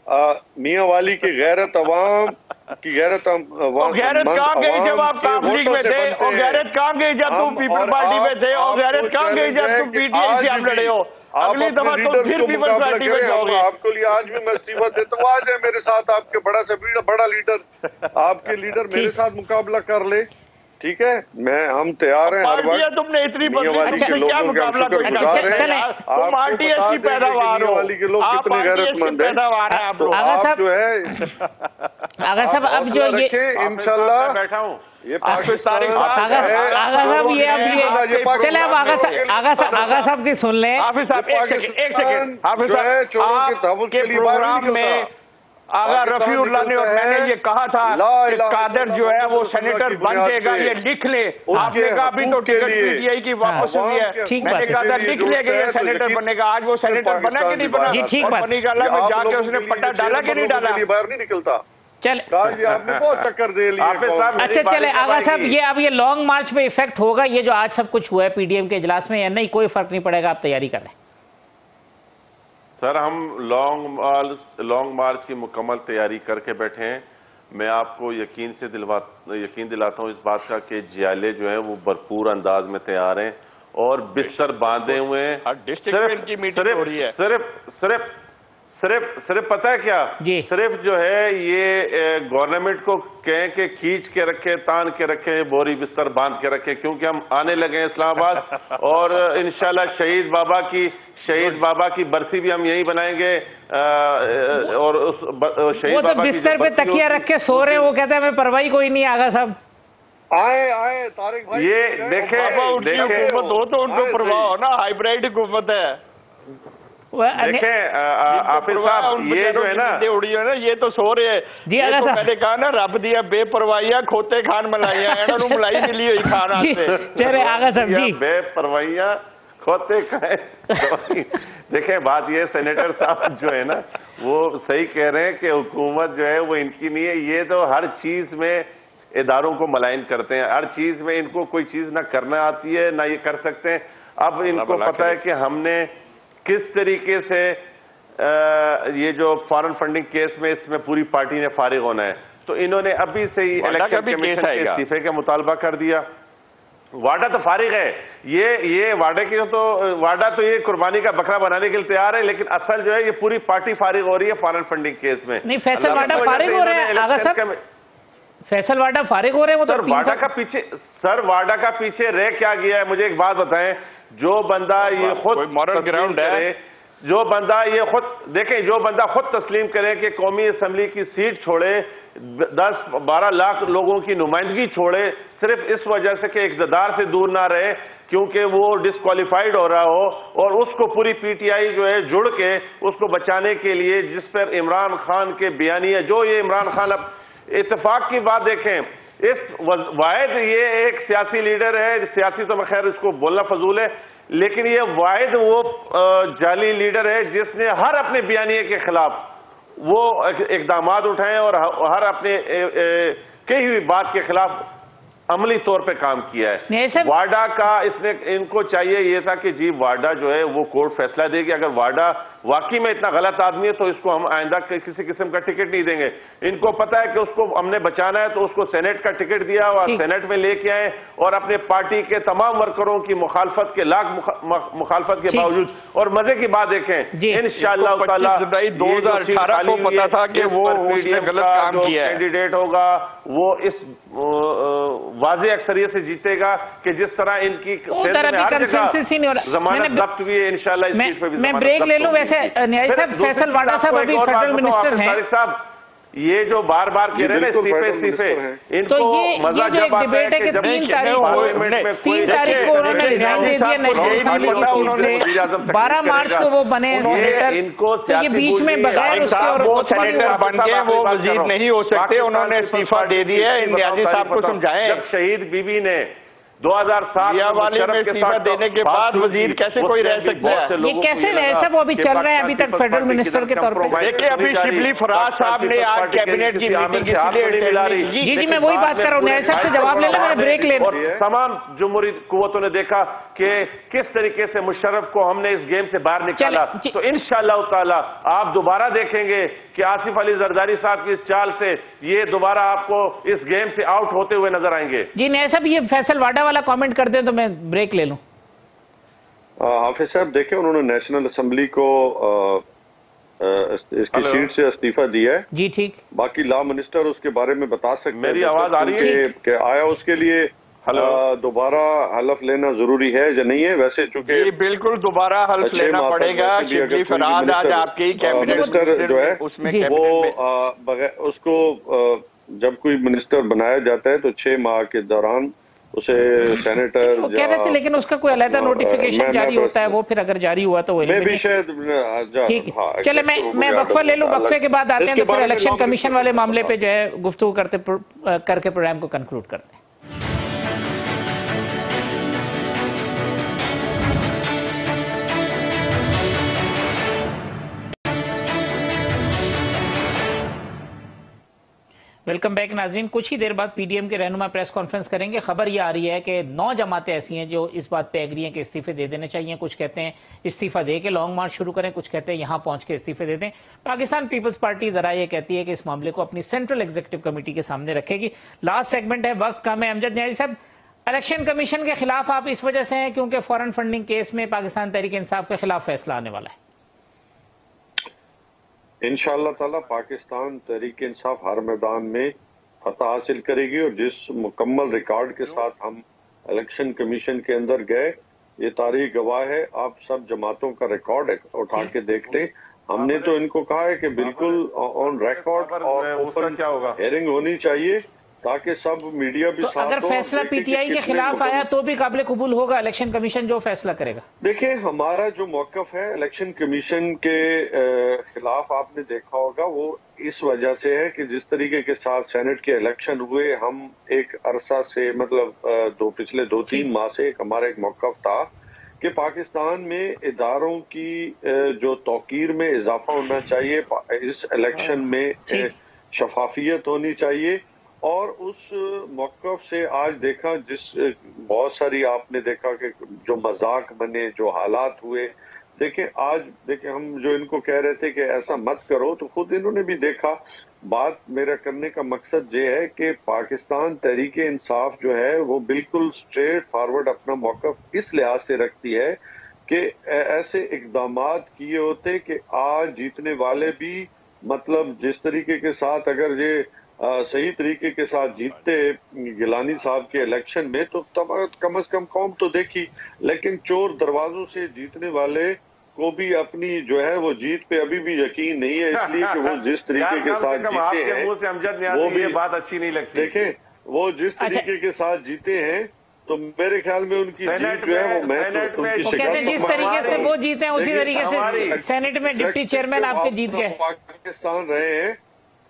میاں والی کی غیرت عوام کی غیرت اور غیرت کہاں گئی جب آپ کام لیگ میں تھے، اور غیرت کہاں گئی جب تم پیپل پارٹی میں تھے، اور غیرت کہاں گئی جب تم پی ٹی آئی سے آپ لڑے ہو، اگلی دفعہ تم پھر پیپل پارٹی میں جاؤ گے۔ آپ کو لیے آج بھی میں استعفیٰ دیتا ہوں، آج ہے میرے ساتھ آپ کے بڑا سے بڑا لیڈر، آپ کے لیڈر میرے ساتھ مقابلہ کر لے، ٹھیک ہے، میں ہم تیار ہیں ہر پارٹیاں وقت۔ تم نے اتنی میاں بدلی والی تم کے سے کیا لوگوں کے ہم مقابلہ شکر کوئی گزار کرتے ہیں، ہیں، آپ تم کو آر ٹی ایس بتا کی دیں گے کہ پیداوار میاں ہو، والی کے لوگ آپ کتنے آر ٹی ایس غیرت کی مند ہیں، پیداوار ہیں آپ لوگ۔ آغا آپ صاحب جو ہے آغا صاحب اب جو حوصلہ یہ رکھیں انشاءاللہ بیٹھا ہوں یہ حافظ طارق پاکستان صاحب آغا ہے، آغا صاحب یہ اب یہ چلے اب آغا صاحب آغا صاحب آغا صاحب کی سن لیں۔ حافظ صاحب ایک سیکنڈ ایک سیکنڈ حافظ جو ہے چوروں کے صاحب تحفظ آپ کے کے لیے باہر نہیں پروگرام میں نکلتا۔ آغا رفیع اللہ نے اور میں نے یہ کہا تھا کہ قادر جو ہے وہ سینیٹر بن جائے گا، یہ لکھ لے، آپ نے کہا ابھی تو ٹکٹ پی ٹی آئی کی واپس ہوئی ہے، میں نے کہا تھا لکھ لے کہ یہ سینیٹر بنے گا، آج وہ سینیٹر بنا کہ نہیں بنا، جی ٹھیک بات، اور بنی گالا میں جا کے اس نے پٹا ڈالا کہ نہیں ڈالا۔ باہر نہیں نکلتا، چل یہ آپ نے بہت چکر دے لیا۔ اچھا چلے آغا صاحب یہ اب یہ لانگ مارچ پہ ایفیکٹ ہوگا یہ جو آج سب کچھ ہوا ہے پی ڈی ایم کے اجلاس میں، یا نہیں کوئی فرق نہیں پڑے گا، آپ تیاری کر لیں؟ سر ہم لانگ مارچ لانگ مارچ کی مکمل تیاری کر کے بیٹھے ہیں، میں آپ کو یقین سے دلوا یقین دلاتا ہوں اس بات کا کہ جیالے جو ہیں وہ بھرپور انداز میں تیار ہیں اور بستر باندھے ہوئے ہیں، ڈسٹرکٹ کی میٹنگ ہو رہی ہے، صرف صرف صرف صرف پتہ ہے کیا، جی صرف جو ہے یہ گورنمنٹ کو کہیں کہ کھینچ کے رکھے، تان کے رکھے، بوری بستر باندھ کے رکھے، کیونکہ ہم آنے لگے ہیں اسلام آباد اور انشاءاللہ شہید بابا کی شہید بابا کی برسی بھی ہم یہی بنائیں گے، اور اس شہید وہ تو بستر پہ تکیہ رکھ کے سو رہے ہیں، وہ کہتے ہیں ہمیں پرواہی کوئی نہیں آغا صاحب۔ آئے آئے طارق بھائی یہ دیکھیں ان کی حکومت ہو تو ان کو پرواہ ہو نا، ہائیبرائڈ حکومت ہے۔ دیکھیں حافظ صاحب یہ جو ہے نا اڑی ہے نا یہ تو سو رہے ہیں، جی آغا صاحب میں نے کہا نا رب دیا بے پروائیاں کھوتے کھان ملائیاں انہوں نے ملائی ملی ہوئی کھانا سے، چلے آغا صاحب جی بے پروائیاں کھوتے کھائیں۔ دیکھیں بات یہ سینیٹر صاحب جو ہے نا وہ صحیح کہہ رہے ہیں کہ حکومت جو ہے وہ ان کی نہیں ہے، یہ تو ہر چیز میں اداروں کو ملائن کرتے ہیں، ہر چیز میں ان کو کوئی چیز نہ کرنا آتی ہے نہ یہ کر سکتے ہیں۔ اب ان کو پتہ ہے کہ ہم نے کس طریقے سے یہ جو فارن فنڈنگ کیس میں اس میں پوری پارٹی نے فارغ ہونا ہے، تو انہوں نے ابھی سے ہی الیکشن کمیشن کے استعفے کا مطالبہ کر دیا۔ واڈا تو فارغ ہے، یہ یہ واڈا کی تو واڈا تو یہ قربانی کا بکرا بنانے کے لیے تیار ہے، لیکن اصل جو ہے یہ پوری پارٹی فارغ ہو رہی ہے فارن فنڈنگ کیس میں۔ نہیں فیصل واڈا فارغ ہو رہے ہیں آغا صاحب، فیصل واڈا فارغ ہو رہے ہیں وہ تو سر واڈا کا پیچھے سر واڈا کا پیچھے رہ کیا گیا ہے، مجھے ایک بات بتائیں، جو بندہ یہ خود تسلیم کرے جو بندہ یہ خود دیکھیں جو بندہ خود تسلیم کرے کہ قومی اسمبلی کی سیٹ چھوڑے، دس بارہ لاکھ لوگوں کی نمائندگی چھوڑے صرف اس وجہ سے کہ اقتدار سے دور نہ رہے کیونکہ وہ ڈسکوالیفائیڈ ہو رہا ہو، اور اس کو پوری پی ٹی آئی جو ہے جڑ کے اس کو بچانے کے لیے جس پر عمران خان کے بیانیہ جو یہ عمران خان اب اتفاق کی بات دیکھیں اس واحد یہ ایک سیاسی لیڈر ہے، سیاسی تو خیر اس کو بولنا فضول ہے، لیکن یہ واحد وہ جعلی لیڈر ہے جس نے ہر اپنے بیانیے کے خلاف وہ اقدامات اٹھائے اور ہر اپنے کئی ہوئی بات کے خلاف عملی طور پہ کام کیا ہے۔ وارڈا کا اس نے ان کو چاہیے یہ تھا کہ جی وارڈا جو ہے وہ کورٹ فیصلہ دے گی، اگر وارڈا واقعی میں اتنا غلط آدمی ہے تو اس کو ہم آئندہ کسی قسم کا ٹکٹ نہیں دیں گے۔ ان کو پتا ہے کہ اس کو ہم نے بچانا ہے تو اس کو سینیٹ کا ٹکٹ دیا اور سینیٹ میں لے کے آئے اور اپنے پارٹی کے تمام ورکروں کی مخالفت کے لاکھ مخالفت کے باوجود، اور مزے کی بات دیکھیں انشاءاللہ تعالی دو ہزار اٹھارہ کو پتا تھا کہ وہ غلط کام کیا ہے، کینڈیڈیٹ ہوگا وہ اس واضح اکثریت سے جیتے گا کہ جس طرح ان کی ضمانت ضبط ہوئی ہے انشاءاللہ اس چیز پہ بھی۔ میں بریک لے لوں، ویسے نیائی صاحب فیصل واڈا صاحب ابھی فیڈرل منسٹر ہیں، یہ جو بار بار کہہ رہے ہیں استعفے استعفے، ان تو یہ جو ایک ڈیبیٹ ہے کہ تین تاریخ کو تین تاریخ کو انہوں نے ریزائن دے دیا نیشنل اسمبلی کی سیٹ سے، بارہ مارچ کو وہ بنے ہیں سینیٹر، تو یہ بیچ میں بغیر اس کے اور وہ سینیٹر بن کے وہ وزیر نہیں ہو سکتے، انہوں نے استعفا دے دیا ہے۔ نیازی صاحب کو سمجھائیں جب شہید بی بی نے دو ہزار سات والے میں استعفا دینے کے بعد وزیر کیسے کوئی رہ سکتا ہے؟ یہ کیسے رہ سب وہ ابھی چل رہے ہیں ابھی تک فیڈرل منسٹر کے طور پہ؟ دیکھیں ابھی شبلی فراز صاحب نے آج کیبنٹ کی میٹنگ کی، جی جی میں وہی بات کر رہا ہوں، نیائی صاحب سے جواب لے لیں، میں نے بریک لے لوں۔ تمام جمہوری قوتوں نے دیکھا کہ کس طریقے سے مشرف کو ہم نے اس گیم سے باہر نکالا، تو انشاءاللہ تعالی آپ دوبارہ دیکھیں گے کہ آصف علی زرداری صاحب کی اس چال سے یہ دوبارہ آپ کو اس گیم سے آؤٹ ہوتے ہوئے نظر آئیں گے۔ جی نیائی صاحب یہ فیصل واڈا والا کامنٹ کر دیں تو میں بریک لے لوں۔ حافظ صاحب دیکھیں انہوں نے نیشنل اسمبلی کو اس کی سیٹ سے استعفیٰ دیا ہے، جی ٹھیک، باقی لا منسٹر اس کے بارے میں بتا سکتے ہیں، میری آواز آ رہی ہے کہ آیا اس کے لیے دوبارہ حلف لینا ضروری ہے یا نہیں ہے؟ ویسے چونکہ بالکل دوبارہ حلف لینا پڑے گا، شبلی فراز آج آپ کی کیبنٹ منسٹر جو ہے وہ بغیر اس کو جب کوئی منسٹر بنایا جاتا ہے تو چھ ماہ کے دوران اسے سینیٹر کہہ رہے تھے، لیکن اس کا کوئی علیحدہ نوٹیفیکیشن جاری ہوتا ہے، وہ پھر اگر جاری ہوا تو میں بھی شاید ٹھیک ہے۔ چلے میں میں وقفہ لے لوں، وقفے کے بعد آتے ہیں تو پھر الیکشن کمیشن والے معاملے پہ جو ہے گفتگو کرتے کر کے پروگرام کو کنکلوڈ کرتے ہیں۔ ویلکم بیک ناظرین، کچھ ہی دیر بعد پی ڈی ایم کے رہنما پریس کانفرنس کریں گے۔ خبر یہ آ رہی ہے کہ نو جماعتیں ایسی ہیں جو اس بات پہ ایگری ہیں کہ استعفے دے دینے چاہیے، کچھ کہتے ہیں استعفا دے کے لانگ مارچ شروع کریں، کچھ کہتے ہیں یہاں پہنچ کے استعفے دے دیں۔ پاکستان پیپلز پارٹی ذرا یہ کہتی ہے کہ اس معاملے کو اپنی سینٹرل ایگزیکٹو کمیٹی کے سامنے رکھے گی۔ لاسٹ سیگمنٹ ہے، وقت کم ہے۔ امجد نیازی صاحب، الیکشن کمیشن کے خلاف آپ اس وجہ سے ہیں کیونکہ فارن فنڈنگ کیس میں پاکستان تحریک انصاف کے خلاف فیصلہ آنے والا ہے؟ انشاءاللہ تعالی پاکستان تحریک انصاف ہر میدان میں فتح حاصل کرے گی، اور جس مکمل ریکارڈ کے ساتھ ہم الیکشن کمیشن کے اندر گئے یہ تاریخ گواہ ہے۔ آپ سب جماعتوں کا ریکارڈ اٹھا کے دیکھ لیں، ہم نے تو ان کو کہا ہے کہ بالکل آن ریکارڈ اور اوپن ہیئرنگ ہونی چاہیے تاکہ سب میڈیا بھی ساتھ ہو۔ اگر فیصلہ پی ٹی آئی کے خلاف آیا تو بھی قابل قبول ہوگا الیکشن کمیشن جو فیصلہ کرے گا؟ دیکھیں ہمارا جو موقف ہے الیکشن کمیشن کے خلاف آپ نے دیکھا ہوگا وہ اس وجہ سے ہے کہ جس طریقے کے ساتھ سینٹ کے الیکشن ہوئے، ہم ایک عرصہ سے مطلب دو پچھلے دو تین ماہ سے ایک ہمارا ایک موقف تھا کہ پاکستان میں اداروں کی جو توقیر میں اضافہ ہونا چاہیے، اس الیکشن میں شفافیت ہونی چاہیے، اور اس موقف سے آج دیکھا جس بہت ساری آپ نے دیکھا کہ جو مذاق بنے، جو حالات ہوئے، دیکھیں آج دیکھیں ہم جو ان کو کہہ رہے تھے کہ ایسا مت کرو تو خود انہوں نے بھی دیکھا۔ بات میرا کرنے کا مقصد یہ ہے کہ پاکستان تحریک انصاف جو ہے وہ بالکل سٹریٹ فارورڈ اپنا موقف اس لحاظ سے رکھتی ہے کہ ایسے اقدامات کیے ہوتے کہ آج جیتنے والے بھی مطلب جس طریقے کے ساتھ اگر یہ صحیح طریقے کے ساتھ جیتتے گیلانی صاحب کے الیکشن میں تو کم از کم قوم تو دیکھی، لیکن چور دروازوں سے جیتنے والے کو بھی اپنی جو ہے وہ جیت پہ ابھی بھی یقین نہیں ہے، اس لیے کہ وہ جس طریقے کے ساتھ جیتے ہیں وہ بھی بات اچھی نہیں لگتی۔ دیکھیں وہ جس طریقے کے ساتھ جیتے ہیں تو میرے خیال میں ان کی جیت جو ہے وہ میں جس طریقے سے وہ جیتے ہیں اسی طریقے سے سینٹ میں ڈپٹی چیئرمین آپ کے جیت گئے۔ پاکستان رہے ہیں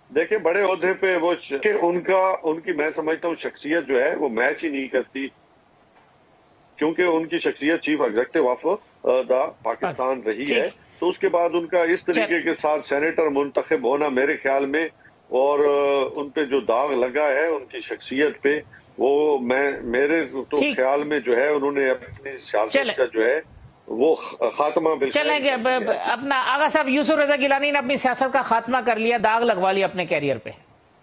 دیکھیں بڑے عہدے پہ وہ کہ ان کا ان کی میں سمجھتا ہوں شخصیت جو ہے وہ میچ ہی نہیں کرتی، کیونکہ ان کی شخصیت chief executive of the Pakistan رہی ہے، تو اس کے بعد ان کا اس طریقے کے ساتھ سینیٹر منتخب ہونا میرے خیال میں، اور ان پہ جو داغ لگا ہے ان کی شخصیت پہ، وہ میں میرے تو خیال میں جو ہے انہوں نے اپنی سیاست کا جو ہے وہ خاتمہ بالکل چلیں گے اپنا آغا صاحب یوسف رضا گیلانی نے اپنی سیاست کا خاتمہ کر لیا، داغ لگوا لیا اپنے کیریئر پہ.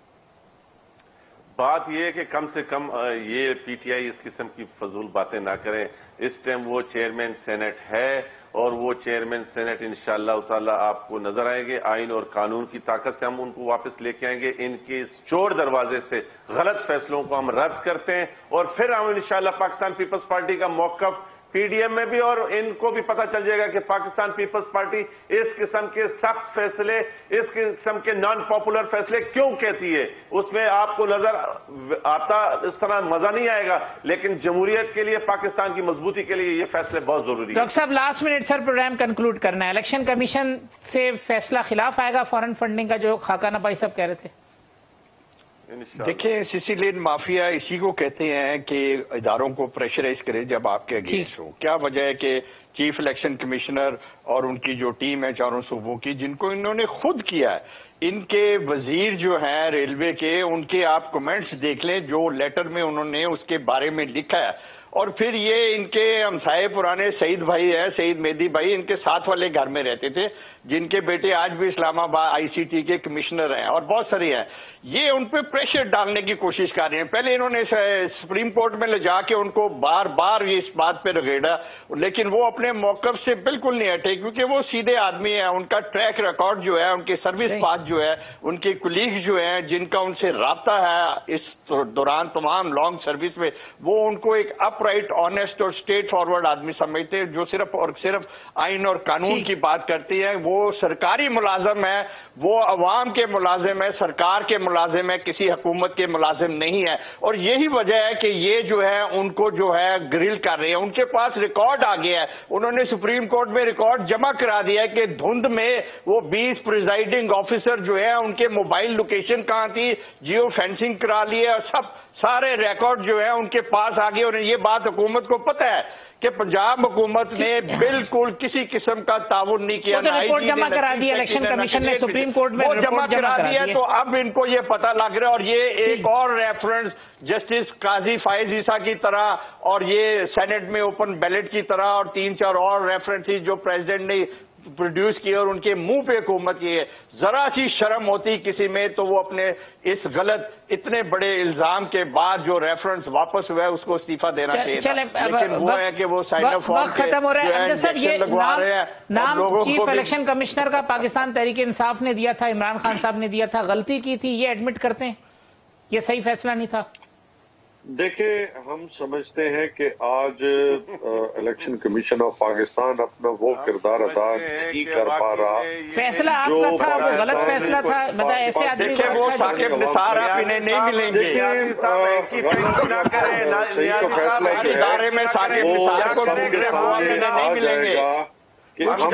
بات یہ ہے کہ کم سے کم یہ پی ٹی آئی اس قسم کی فضول باتیں نہ کریں. اس ٹائم وہ چیئرمین سینٹ ہے اور وہ چیئرمین سینٹ انشاءاللہ تعالی آپ کو نظر آئیں گے. آئین اور قانون کی طاقت سے ہم ان کو واپس لے کے آئیں گے. ان کے اس چور دروازے سے غلط فیصلوں کو ہم رد کرتے ہیں اور پھر ہم انشاءاللہ پاکستان پیپلز پارٹی کا موقف پی ڈی ایم میں بھی اور ان کو بھی پتہ چل جائے گا کہ پاکستان پیپلز پارٹی اس قسم کے سخت فیصلے، اس قسم کے نان پاپولر فیصلے کیوں کہتی ہے. اس میں آپ کو نظر آتا اس طرح مزہ نہیں آئے گا، لیکن جمہوریت کے لیے، پاکستان کی مضبوطی کے لیے یہ فیصلے بہت ضروری ہیں. ڈاکٹر صاحب last minute sir program conclude کرنا ہے. الیکشن کمیشن سے فیصلہ خلاف آئے گا فورن فنڈنگ کا جو خاکہ نبائی صاحب کہہ رہے تھے؟ دیکھیں سسیلین مافیا اسی کو کہتے ہیں کہ اداروں کو پریشرائز کرے جب آپ کے اگینسٹ ہو. کیا وجہ ہے کہ چیف الیکشن کمشنر اور ان کی جو ٹیم ہے چاروں صوبوں کی، جن کو انہوں نے خود کیا ہے، ان کے وزیر جو ہیں ریلوے کے، ان کے آپ کمنٹس دیکھ لیں جو لیٹر میں انہوں نے اس کے بارے میں لکھا ہے. اور پھر یہ ان کے ہمسائے پرانے سعید بھائی ہے، سعید مہدی بھائی، ان کے ساتھ والے گھر میں رہتے تھے، جن کے بیٹے آج بھی اسلام آباد آئی سی ٹی کے کمشنر ہیں اور بہت سارے ہیں. یہ ان پہ پریشر ڈالنے کی کوشش کر رہے ہیں. پہلے انہوں نے سپریم کورٹ میں لے جا کے ان کو بار بار اس بات پہ رگیڑا، لیکن وہ اپنے موقف سے بالکل نہیں ہٹے، کیونکہ وہ سیدھے آدمی ہیں. ان کا ٹریک ریکارڈ جو ہے، ان کے سروس پاتھ جو ہے، ان کے کولیگ جو ہیں جن کا ان سے رابطہ ہے اس دوران تمام لانگ سروس میں، وہ ان کو ایک اپ رائٹ، آنےسٹ اور اسٹریٹ فارورڈ آدمی سمجھتے ہیں جو صرف اور صرف آئین اور قانون کی بات کرتی ہے. وہ سرکاری ملازم ہے، وہ عوام کے ملازم ہے، سرکار کے ملازم ہے، کسی حکومت کے ملازم نہیں ہے. اور یہی وجہ ہے کہ یہ جو ہے ان کو جو ہے گرل کر رہے ہیں. ان کے پاس ریکارڈ آ گیا ہے، انہوں نے سپریم کورٹ میں ریکارڈ جمع کرا دیا ہے کہ دھند میں وہ بیس پریزائڈنگ آفیسر جو ہے ان کے موبائل لوکیشن کہاں تھی، جیو فینسنگ کرا لی ہے، اور سب سارے ریکارڈ جو ہے ان کے پاس آ گئے. اور یہ بات حکومت کو پتہ ہے کہ پنجاب حکومت نے بالکل کسی قسم کا تعاون نہیں کیا. رپورٹ جمع کرا دی الیکشن کمیشن نے سپریم کورٹ میں، وہ جمع کرا دیا. تو اب ان کو یہ پتہ لگ رہا ہے. اور یہ ایک اور ریفرنس جسٹس قاضی فائز عیسیٰ کی طرح اور یہ سینٹ میں اوپن بیلٹ کی طرح اور تین چار اور ریفرنسز جو پریزیڈنٹ نے پروڈیوس کیے اور ان کے منہ پہ حکومت کی ہے. ذرا سی شرم ہوتی کسی میں تو وہ اپنے اس غلط اتنے بڑے الزام کے بعد جو ریفرنس واپس ہوا ہے اس کو استعفیٰ دینا چاہیے تھا. لیکن وہ ہے کہ وہ سائن اپ فارم ختم ہو رہا ہے. صاحب یہ نام چیف الیکشن کمشنر کا پاکستان تحریک انصاف نے دیا تھا، عمران خان صاحب نے دیا تھا، غلطی کی تھی، یہ ایڈمٹ کرتے ہیں یہ صحیح فیصلہ نہیں تھا؟ دیکھیں ہم سمجھتے ہیں کہ آج الیکشن کمیشن آف پاکستان اپنا وہ کردار ادا نہیں کر پا رہا. فیصلہ آپ کا تھا، وہ غلط فیصلہ تھا. مطلب ایسے آدمی وہ ثاقب نثار آپ انہیں نہیں ملیں گے. صحیح تو فیصلہ جو ہے وہ سب کے سامنے آ جائے گا کہ ہم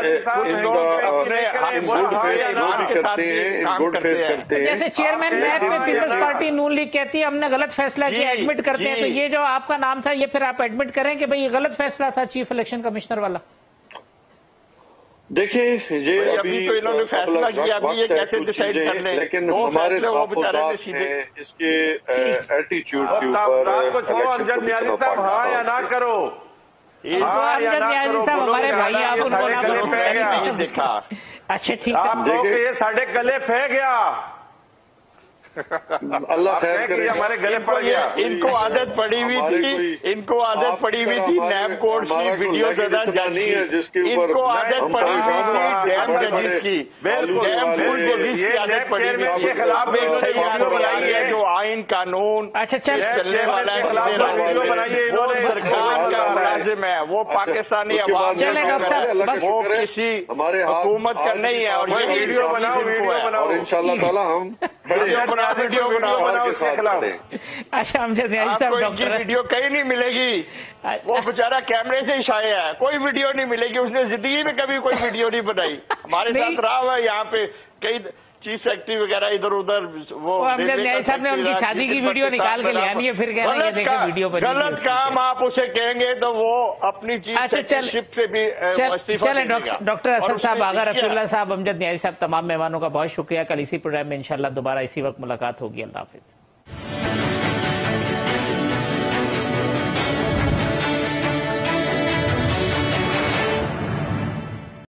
جیسے چیئرمین میپ پہ پیپلز پارٹی نون لیگ کہتی ہے ہم نے غلط فیصلہ کیا، ایڈمٹ کرتے ہیں. تو یہ جو آپ کا نام تھا یہ پھر آپ ایڈمٹ کریں کہ بھئی یہ غلط فیصلہ تھا چیف الیکشن کمشنر والا؟ دیکھیں یہ ابھی تو انہوں نے فیصلہ کیا، ابھی یہ کیسے ڈیسائیڈ کر لیں؟ لیکن ہمارے تحفظات ہیں اس کے ایٹیچیوڈ کے اوپر. ہاں یا نہ کرو، امجد نیازی صاحب ہمارے بھائی، آپ ان کو دیکھا. اچھا ٹھیک ہے، یہ ساڑھے گلے پھے گیا. اللہ خیر کرے. ہمارے گلے پڑ گیا. ان کو عادت پڑی ہوئی تھی، ان کو عادت پڑی ہوئی تھی نیب کوڈ کی ویڈیو زیادہ جانی ہے جس کے ان کو عادت پڑی ہوئی تھی ڈیم ججز کی، ڈیم فل ججز کی عادت پڑی ہوئی تھی. خلاف ویڈیو بنائی ہے جو آئین قانون اچھا چلنے والا ہے، وہ سرکار کا ملازم ہے، وہ پاکستانی عوام وہ کسی حکومت کا نہیں ہے. اور یہ ویڈیو بناؤ، ویڈیو بناؤ اور انشاءاللہ تعالی ہم ویڈیو بناؤ اس کے خلاف. اچھا امجد نیازی صاحب ڈاکٹر ویڈیو کہیں نہیں ملے گی، وہ بیچارہ کیمرے سے ہی شائع ہے، کوئی ویڈیو نہیں ملے گی. اس نے زندگی میں کبھی کوئی ویڈیو نہیں بنائی. ہمارے ساتھ رہا ہوا ہے یہاں پہ کئی चीफ सेक्रेटरी वगैरह इधर उधर वो, वो अमजद न्याई साहब ने उनकी शादी की वीडियो निकाल के ले आनी है, फिर कह रहे हैं देखें वीडियो बनी। गलत काम आप उसे कहेंगे तो वो अपनी चीफ अच्छा चल से भी चले डॉक्टर असद साहब, आगा रफीउल्लाह साहब, अमजद न्याई साहब, तमाम मेहमानों का बहुत शुक्रिया। कल इसी प्रोग्राम में इंशाल्लाह दोबारा इसी वक्त मुलाकात होगी। अल्लाह हाफिज।